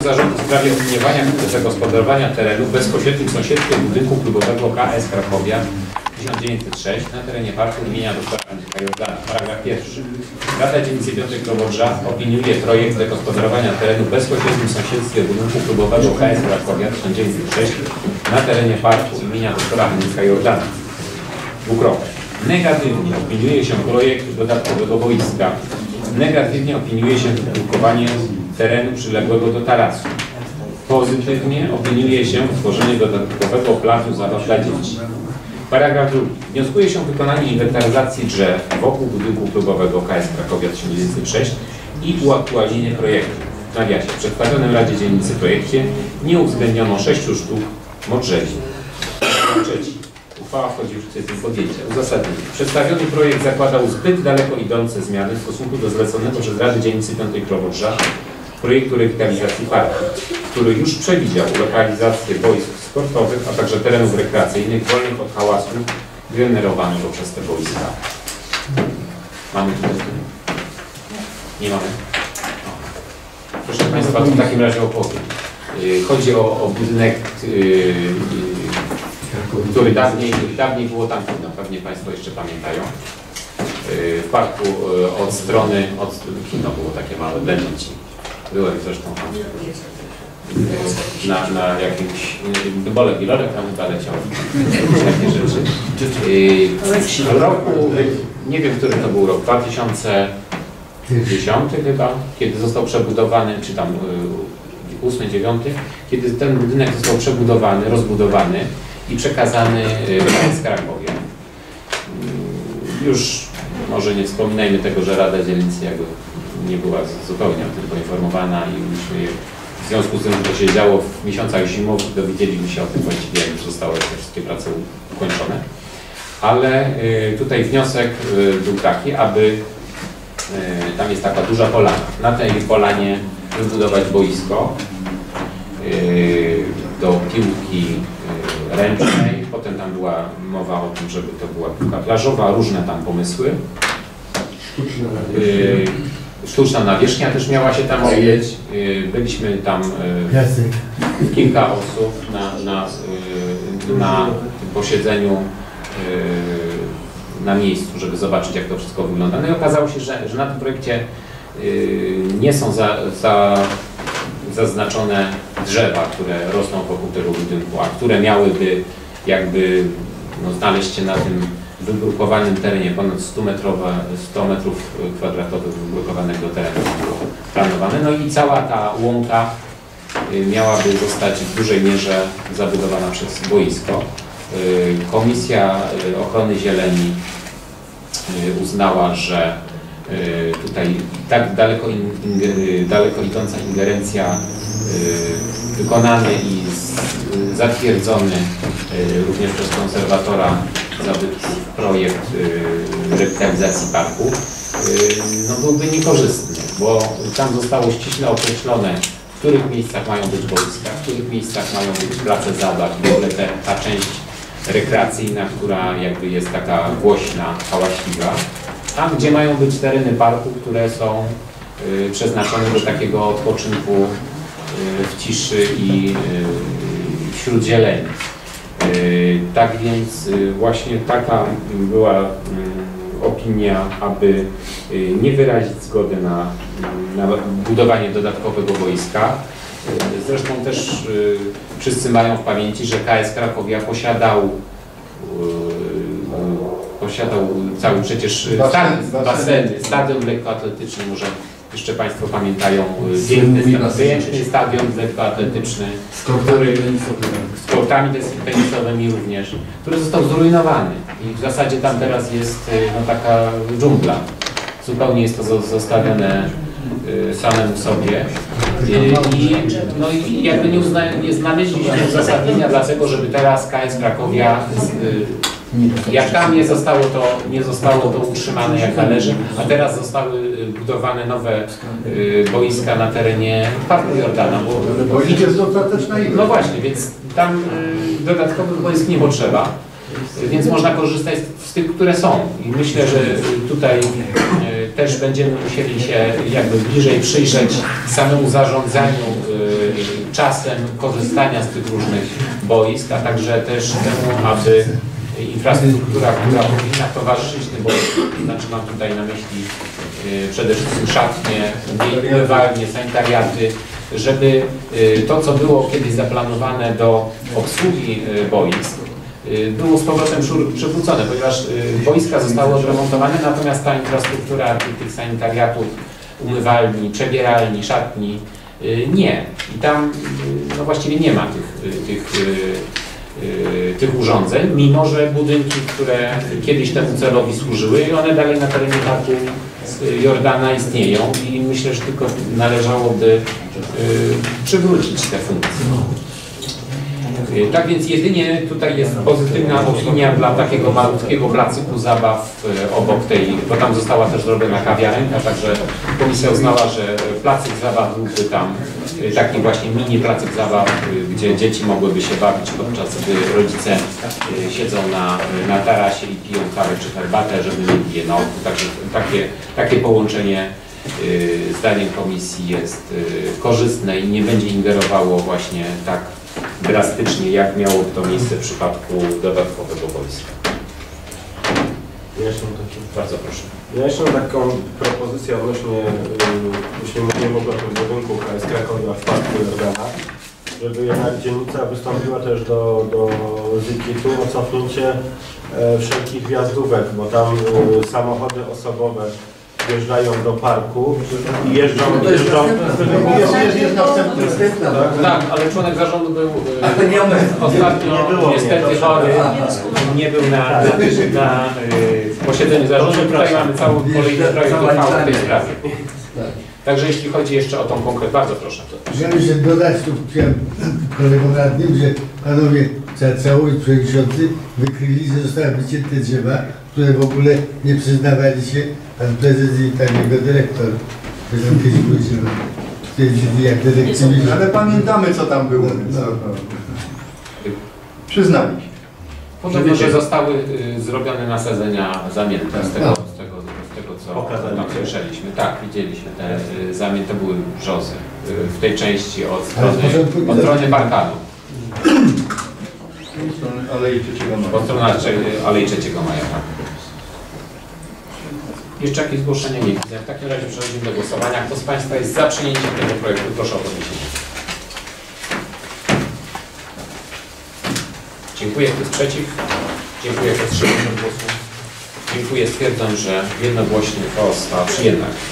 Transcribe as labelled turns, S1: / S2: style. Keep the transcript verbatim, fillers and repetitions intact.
S1: Zarządu w sprawie opiniowania zagospodarowania terenu w bezpośrednim sąsiedztwie budynku klubowego K S Krakowia tysiąc dziewięćset sześć na terenie parku imienia doktora Andrzeja Jordana. Paragraf pierwszy. Rada Dzielnicy piątej Krowodrza opiniuje projekt zagospodarowania terenu w bezpośrednim sąsiedztwie budynku klubowego K S Krakowia tysiąc dziewięćset sześć na terenie parku imienia doktora Andrzeja Jordana. Dwukropek. Negatywnie opiniuje się projekt dodatkowego boiska. Negatywnie opiniuje się wybudowanie terenu przyległego do tarasu. Pozytywnie opiniuje się utworzenie dodatkowego placu zabaw dla dzieci. Paragraf drugi. Wnioskuje się wykonanie inwentaryzacji drzew wokół budynku klubowego K S Krakowia tysiąc dziewięćset sześć i uaktualnienie projektu. W nawiasie. W przedstawionym Radzie Dzielnicy projekcie nie uwzględniono sześciu sztuk modrzewi. Trzeci. Uchwała wchodzi w życie z tym podjęcia. Uzasadnienie. Przedstawiony projekt zakładał zbyt daleko idące zmiany w stosunku do zleconego przez Radę Dzielnicy piątej Krowodrza projektu rewitalizacji parku, który już przewidział lokalizację boisk sportowych, a także terenów rekreacyjnych wolnych od hałasu generowanych poprzez te boiska. Mamy tutaj? Nie mamy? Proszę Państwa, to w takim razie opowiem. Chodzi o, o budynek, yy, który dawniej, dawniej było tam, no, pewnie Państwo jeszcze pamiętają. W parku od strony, od kino było takie małe, Beneci. Byłem zresztą tam na, na jakimś, Bolek Wilorek tam chyba leciał, takie rzeczy. W roku, nie wiem, który to był rok, dwa tysiące dziesiąty chyba, kiedy został przebudowany, czy tam ósmy, dziewiąty, kiedy ten budynek został przebudowany, rozbudowany i przekazany z Krakowia. Już może nie wspominajmy tego, że Rada Dzielnicy jakby nie była zupełnie o tym poinformowana i myśmy w związku z tym, że to się działo w miesiącach zimowych, dowiedzieliśmy się o tym właściwie, jak już zostały te wszystkie prace ukończone. Ale y, tutaj wniosek y, był taki, aby y, tam jest taka duża polana. Na tej polanie wybudować boisko y, do piłki y, ręcznej. Potem tam była mowa o tym, żeby to była piłka plażowa, różne tam pomysły. Y, Sztuczna nawierzchnia też miała się tam odbyć. Byliśmy tam y, kilka osób na, na, y, na tym posiedzeniu y, na miejscu, żeby zobaczyć, jak to wszystko wygląda. No i okazało się, że, że na tym projekcie y, nie są za, za, zaznaczone drzewa, które rosną wokół tego budynku, a które miałyby jakby no, znaleźć się na tym wybrukowanym terenie, ponad sto metrów kwadratowych wybrukowanego terenu było planowane. No i cała ta łąka miałaby zostać w dużej mierze zabudowana przez boisko. Komisja Ochrony Zieleni uznała, że tutaj tak daleko, daleko idąca ingerencja, wykonany i zatwierdzony również przez konserwatora zabytków projekt rewitalizacji parku no byłby niekorzystny, bo tam zostało ściśle określone, w których miejscach mają być boiska, w których miejscach mają być place zabaw, w ogóle te, ta część rekreacyjna, która jakby jest taka głośna, hałaśliwa. Tam, gdzie mają być tereny parku, które są y, przeznaczone do takiego odpoczynku y, w ciszy i y, wśród zieleni. Y, tak więc y, właśnie taka była y, opinia, aby y, nie wyrazić zgody na, na budowanie dodatkowego boiska. Y, zresztą też y, wszyscy mają w pamięci, że K S Krakowia posiadał posiadał cały przecież stadion, baseny, stadion lekkoatletyczny, może jeszcze Państwo pamiętają, piękny stadion lekkoatletyczny, z kortami, z kortami tenisowymi również, który został zrujnowany i w zasadzie tam teraz jest no, taka dżungla. Zupełnie jest to zostawione samemu sobie i, no, i jakby nie, uzna, nie znaleźliśmy uzasadnienia dlatego, żeby teraz K S Krakowia jak tam nie zostało to, nie zostało to utrzymane jak należy, a teraz zostały budowane nowe y, boiska na terenie Parku Jordana. Bo,
S2: bo idzie dostateczna ilość.
S1: No właśnie, więc tam y, dodatkowych boisk nie potrzeba, y, więc można korzystać z, z tych, które są. I myślę, że tutaj y, też będziemy musieli się jakby bliżej przyjrzeć samemu zarządzaniu y, czasem korzystania z tych różnych boisk, a także też temu, aby infrastruktura, która powinna towarzyszyć tym boiskom, znaczy mam tutaj na myśli przede wszystkim szatnie, umywalnie, sanitariaty, żeby to, co było kiedyś zaplanowane do obsługi boisk, było z powrotem przywrócone, ponieważ boiska zostały odremontowane, natomiast ta infrastruktura tych, tych sanitariatów, umywalni, przebieralni, szatni nie. I tam no właściwie nie ma tych, tych, tych urządzeń, mimo że budynki, które kiedyś temu celowi służyły, one dalej na terenie parku Jordana istnieją i myślę, że tylko należałoby przywrócić te funkcje. Tak więc jedynie tutaj jest pozytywna opinia dla takiego malutkiego placyku zabaw obok tej, bo tam została też zrobiona kawiarenka, także komisja uznała, że placyk zabaw byłby tam taki właśnie mini placyk zabaw, gdzie dzieci mogłyby się bawić, podczas gdy rodzice siedzą na, na tarasie i piją kawę czy herbatę, żeby mieli je na oku. Także takie, takie połączenie zdaniem komisji jest korzystne i nie będzie ingerowało właśnie tak drastycznie, jak miało to miejsce w przypadku dodatkowego boiska.
S2: Ja jeszcze mam taki...
S1: Bardzo proszę.
S2: Ja jeszcze mam taką propozycję odnośnie, jeśli mówimy o tym budynku K S Krakowia w Parku Jordana, żeby jednak dzielnica wystąpiła też do, do zikitu o cofnięcie e, wszelkich wjazdówek, bo tam e, samochody osobowe wjeżdżają do parku i jeżdżą...
S3: To jest
S2: jeżdżą
S3: następna.
S1: Tak, ale członek zarządu był e, ostatnio
S2: nie było,
S1: niestety
S2: nie,
S1: chory, nie był na, na, na, na e, posiedzeniu zarządu. Tutaj mamy całą kolejny projekt uchwały w tej sprawie. Także jeśli chodzi jeszcze o tą konkretną, bardzo proszę.
S4: Chciałem się dodać, tu chciałem kolegom radnym, że panowie całość przewodniczący wykryli, że zostały wycięte drzewa, które w ogóle nie przyznawali się, pan prezes i pan jego dyrektor. Że tam kiedyś były stwierdzili jak dyrektywi.
S3: Ale pamiętamy, co tam było.
S4: No, no.
S3: Przyznali się.
S1: Podobno, że zostały y, zrobione nasadzenia zamienne z tego, z tego, z tego co tam słyszeliśmy. Tak, widzieliśmy te y, zamienne, to były brzozy y, w tej części od strony, od strony parkanu.
S3: Alei trzeciego Maja.
S1: Od strony Alei trzeciego Maja. Tak. Jeszcze jakieś zgłoszenia nie widzę. W takim razie przechodzimy do głosowania. Kto z Państwa jest za przyjęciem tego projektu? Proszę o podniesienie. Dziękuję. Kto jest przeciw? Dziękuję. Kto wstrzymał się od głosu? Dziękuję. Stwierdzam, że jednogłośnie uchwała została przyjęta.